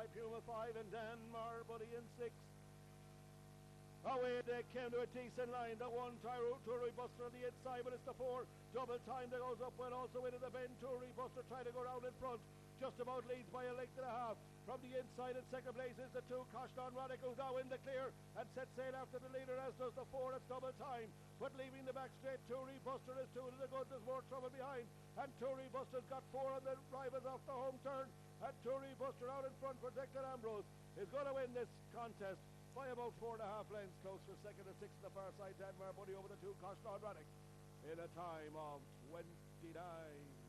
by Puma 5 and Dan Marbuddy in 6. Away they came to a decent line. The 1 Tory Buster on the inside, but it's the 4 double time that goes up well. Also into the bend. Tory Buster trying to go round in front. Just about leads by a length and a half. From the inside in second place is the 2 Coshton Roddick, who's now in the clear and set sail after the leader, as does the 4. It's double time, but leaving the back straight. Tory Buster is 2 to the good. There's more trouble behind, and Tory Buster's got 4 on the rivals off the home turn, and Tory Buster out in front for Declan Ambrose is going to win this contest by about 4.5 lengths. Close for second and 6 on the far side. Dan Marbuddy over the 2 Coshton Roddick in a time of 29.